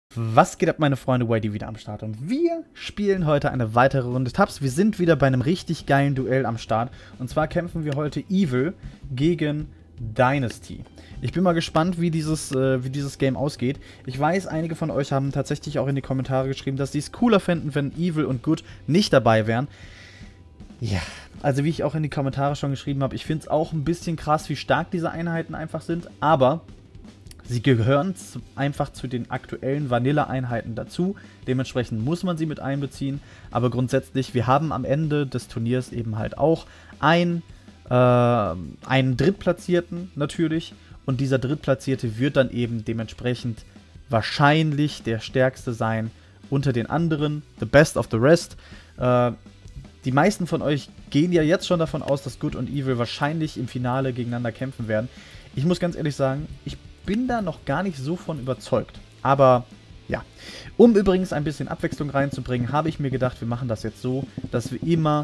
Was geht ab, meine Freunde? YD wieder am Start und wir spielen heute eine weitere Runde Tabs. Wir sind wieder bei einem richtig geilen Duell am Start und zwar kämpfen wir heute Evil gegen Dynasty. Ich bin mal gespannt, wie dieses Game ausgeht. Ich weiß, einige von euch haben tatsächlich auch in die Kommentare geschrieben, dass sie es cooler fänden, wenn Evil und Good nicht dabei wären. Ja, also wie ich auch in die Kommentare schon geschrieben habe, ich finde es auch ein bisschen krass, wie stark diese Einheiten einfach sind, aber sie gehören einfach zu den aktuellen Vanilla-Einheiten dazu. Dementsprechend muss man sie mit einbeziehen. Aber grundsätzlich, wir haben am Ende des Turniers eben halt auch einen Drittplatzierten natürlich. Und dieser Drittplatzierte wird dann eben dementsprechend wahrscheinlich der Stärkste sein unter den anderen. The best of the rest. Die meisten von euch gehen ja jetzt schon davon aus, dass Good und Evil wahrscheinlich im Finale gegeneinander kämpfen werden. Ich muss ganz ehrlich sagen, ich bin da noch gar nicht so von überzeugt. Aber ja, um übrigens ein bisschen Abwechslung reinzubringen, habe ich mir gedacht, wir machen das jetzt so, dass wir immer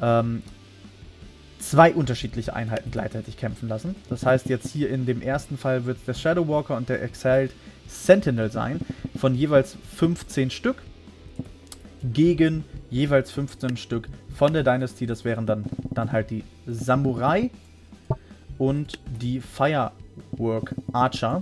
zwei unterschiedliche Einheiten gleichzeitig kämpfen lassen. Das heißt, jetzt hier in dem ersten Fall wird es der Shadow Walker und der Exiled Sentinel sein, von jeweils 15 Stück gegen jeweils 15 Stück von der Dynasty. Das wären dann halt die Samurai und die Firework Archer.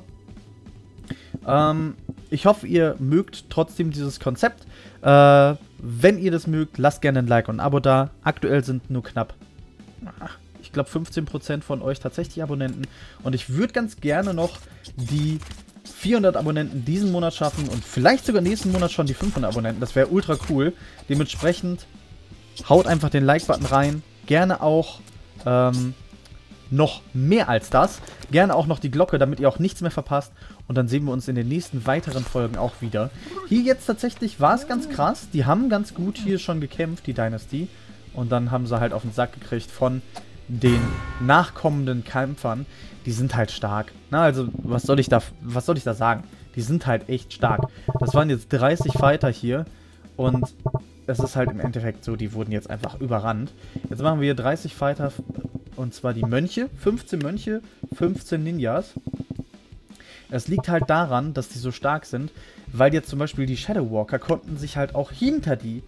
Ich hoffe, ihr mögt trotzdem dieses Konzept. Wenn ihr das mögt, lasst gerne ein Like und ein Abo da. Aktuell sind nur knapp, ich glaube 15% von euch tatsächlich Abonnenten. Und ich würde ganz gerne noch die 400 Abonnenten diesen Monat schaffen und vielleicht sogar nächsten Monat schon die 500 Abonnenten. Das wäre ultra cool. Dementsprechend haut einfach den Like-Button rein. Gerne auch noch mehr als das. Gerne auch noch die Glocke, damit ihr auch nichts mehr verpasst. Und dann sehen wir uns in den nächsten weiteren Folgen auch wieder. Hier jetzt tatsächlich war es ganz krass. Die haben ganz gut hier schon gekämpft, die Dynasty. Und dann haben sie halt auf den Sack gekriegt von den nachkommenden Kämpfern. Die sind halt stark. Na, also, was soll ich da sagen? Die sind halt echt stark. Das waren jetzt 30 Fighter hier. Und es ist halt im Endeffekt so, die wurden jetzt einfach überrannt. Jetzt machen wir hier 30 Fighter. Und zwar die Mönche. 15 Mönche, 15 Ninjas. Es liegt halt daran, dass die so stark sind, weil jetzt zum Beispiel die Shadow Walker konnten sich halt auch hinter die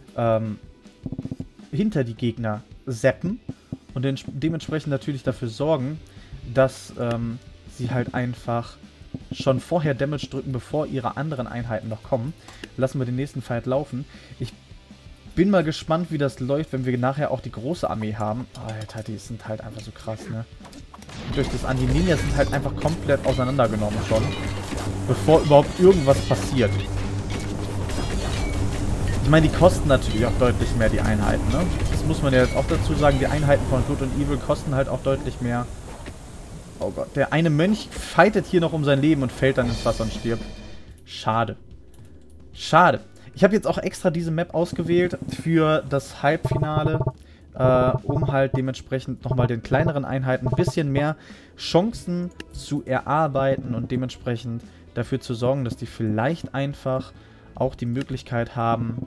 Gegner zappen und dementsprechend natürlich dafür sorgen, dass sie halt einfach schon vorher Damage drücken, bevor ihre anderen Einheiten noch kommen. Lassen wir den nächsten Fight laufen. Ich bin mal gespannt, wie das läuft, wenn wir nachher auch die große Armee haben. Alter, die sind halt einfach so krass, ne? Durch das an die Ninjas sind halt einfach komplett auseinandergenommen schon, bevor überhaupt irgendwas passiert. Ich meine, die kosten natürlich auch deutlich mehr, die Einheiten, ne? Das muss man ja jetzt auch dazu sagen, die Einheiten von Good und Evil kosten halt auch deutlich mehr. Oh Gott, der eine Mönch fightet hier noch um sein Leben und fällt dann ins Wasser und stirbt. Schade. Schade. Ich habe jetzt auch extra diese Map ausgewählt für das Halbfinale, um halt dementsprechend nochmal den kleineren Einheiten ein bisschen mehr Chancen zu erarbeiten und dementsprechend dafür zu sorgen, dass die vielleicht einfach auch die Möglichkeit haben,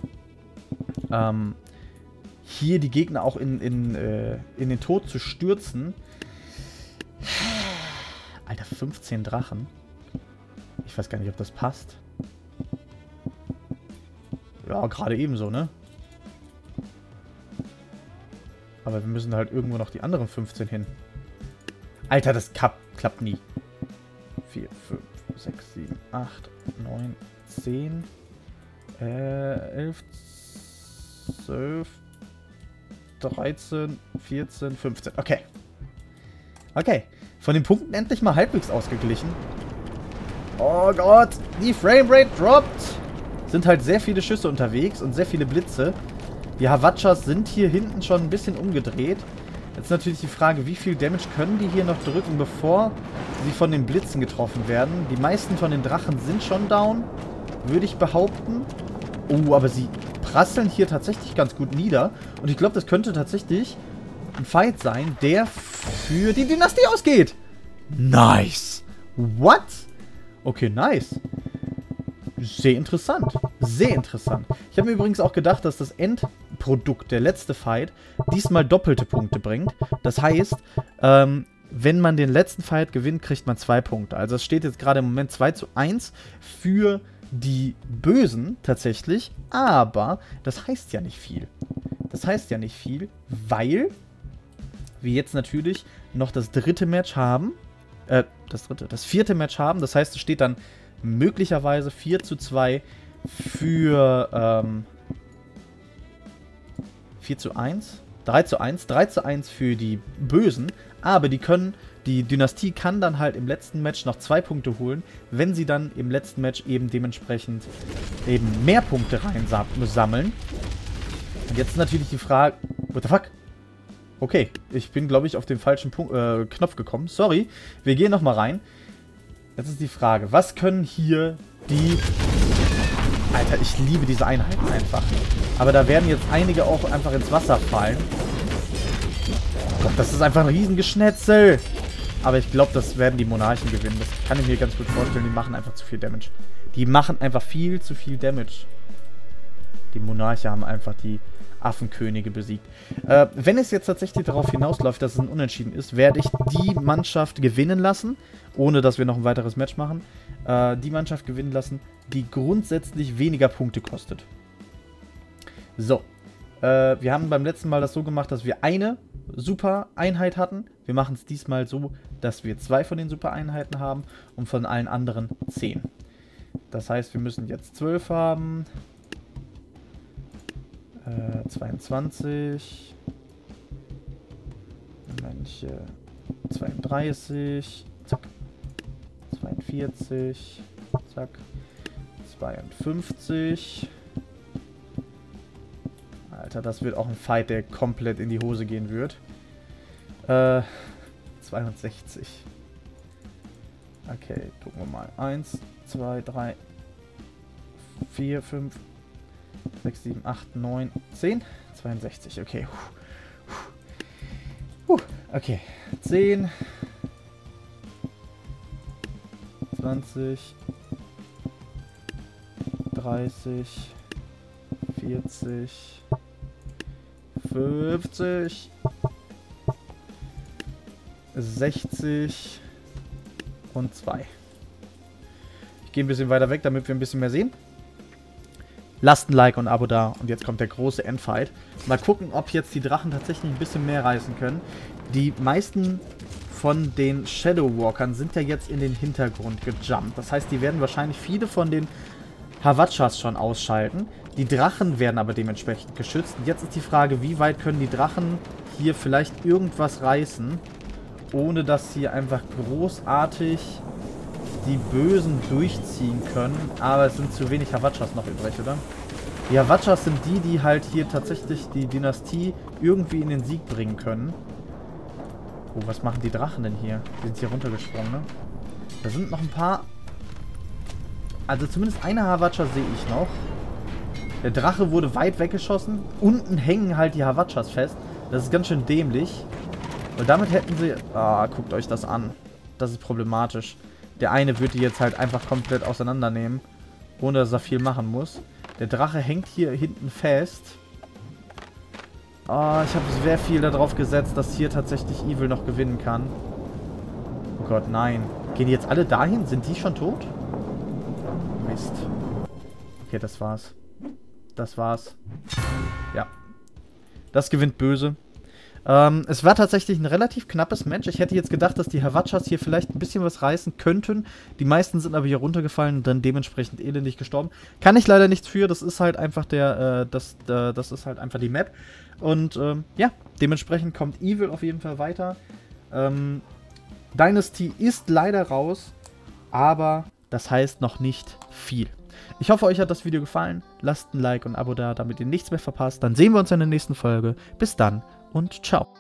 hier die Gegner auch in den Tod zu stürzen. Alter, 15 Drachen. Ich weiß gar nicht, ob das passt. Ja, gerade ebenso, ne? Aber wir müssen halt irgendwo noch die anderen 15 hin. Alter, das klappt nie. 4, 5, 6, 7, 8, 9, 10, 11, 12, 13, 14, 15. Okay. Okay. Von den Punkten endlich mal halbwegs ausgeglichen. Oh Gott, die Framerate droppt. Sind halt sehr viele Schüsse unterwegs und sehr viele Blitze. Die Hawatschas sind hier hinten schon ein bisschen umgedreht. Jetzt natürlich die Frage, wie viel Damage können die hier noch drücken, bevor sie von den Blitzen getroffen werden. Die meisten von den Drachen sind schon down, würde ich behaupten. Oh, aber sie prasseln hier tatsächlich ganz gut nieder. Und ich glaube, das könnte tatsächlich ein Fight sein, der für die Dynastie ausgeht. Nice. What? Okay, nice. Sehr interessant. Sehr interessant. Ich habe mir übrigens auch gedacht, dass das Endprodukt, der letzte Fight, diesmal doppelte Punkte bringt. Das heißt, wenn man den letzten Fight gewinnt, kriegt man 2 Punkte. Also es steht jetzt gerade im Moment 2:1 für die Bösen tatsächlich, aber das heißt ja nicht viel. Das heißt ja nicht viel, weil wir jetzt natürlich noch das dritte Match haben. Das vierte Match haben. Das heißt, es steht dann möglicherweise 4:2 für 4:1. 3:1. 3:1 für die Bösen. Aber die Dynastie kann dann halt im letzten Match noch 2 Punkte holen, wenn sie dann im letzten Match eben dementsprechend eben mehr Punkte reinsammeln. Und jetzt ist natürlich die Frage, what the fuck? Okay, ich bin, glaube ich, auf den falschen Knopf gekommen. Sorry, wir gehen nochmal rein. Jetzt ist die Frage, was können hier die... Alter, ich liebe diese Einheiten einfach. Aber da werden jetzt einige auch einfach ins Wasser fallen. Oh Gott, das ist einfach ein Riesengeschnetzel. Aber ich glaube, das werden die Monarchen gewinnen. Das kann ich mir ganz gut vorstellen. Die machen einfach zu viel Damage. Die machen einfach viel zu viel Damage. Die Monarchen haben einfach die Affenkönige besiegt. Wenn es jetzt tatsächlich darauf hinausläuft, dass es ein Unentschieden ist, werde ich die Mannschaft gewinnen lassen, ohne dass wir noch ein weiteres Match machen. Die Mannschaft gewinnen lassen, die grundsätzlich weniger Punkte kostet. So. Wir haben beim letzten Mal das so gemacht, dass wir eine Super-Einheit hatten. Wir machen es diesmal so, dass wir 2 von den Super-Einheiten haben und von allen anderen 10. Das heißt, wir müssen jetzt 12 haben. 22. Manche 32. Zack. 42. Zack. 52. Alter, das wird auch ein Fight, der komplett in die Hose gehen wird. 62. Okay, gucken wir mal. 1, 2, 3, 4, 5, 6, 7, 8, 9, 10. 62, okay. Okay. 10. 20. 30. 40. 50. 60. Und 2. Ich gehe ein bisschen weiter weg, damit wir ein bisschen mehr sehen. Lasst ein Like und ein Abo da. Und jetzt kommt der große Endfight. Mal gucken, ob jetzt die Drachen tatsächlich ein bisschen mehr reißen können. Die meisten von den Shadow Walkern sind ja jetzt in den Hintergrund gejumpt. Das heißt, die werden wahrscheinlich viele von den Hawatchas schon ausschalten. Die Drachen werden aber dementsprechend geschützt. Und jetzt ist die Frage, wie weit können die Drachen hier vielleicht irgendwas reißen, ohne dass sie einfach großartig die Bösen durchziehen können. Aber es sind zu wenig Hawatchas noch übrig, oder? Die Hawatchas sind die, die halt hier tatsächlich die Dynastie irgendwie in den Sieg bringen können. Oh, was machen die Drachen denn hier? Die sind hier runtergesprungen, ne? Da sind noch ein paar... Also zumindest eine Hawatcha sehe ich noch. Der Drache wurde weit weggeschossen. Unten hängen halt die Hawatchas fest. Das ist ganz schön dämlich. Und damit hätten sie... Ah, guckt euch das an. Das ist problematisch. Der eine wird die jetzt halt einfach komplett auseinandernehmen, ohne dass er viel machen muss. Der Drache hängt hier hinten fest. Oh, ich habe sehr viel darauf gesetzt, dass hier tatsächlich Evil noch gewinnen kann. Oh Gott, nein. Gehen die jetzt alle dahin? Sind die schon tot? Mist. Okay, das war's. Das war's. Ja. Das gewinnt böse. Es war tatsächlich ein relativ knappes Match. Ich hätte jetzt gedacht, dass die Hawatchas hier vielleicht ein bisschen was reißen könnten. Die meisten sind aber hier runtergefallen und dann dementsprechend elendig gestorben. Kann ich leider nichts für. Das ist halt einfach das ist halt einfach die Map. Und ja, dementsprechend kommt Evil auf jeden Fall weiter. Dynasty ist leider raus, aber das heißt noch nicht viel. Ich hoffe, euch hat das Video gefallen. Lasst ein Like und ein Abo da, damit ihr nichts mehr verpasst. Dann sehen wir uns in der nächsten Folge. Bis dann und ciao.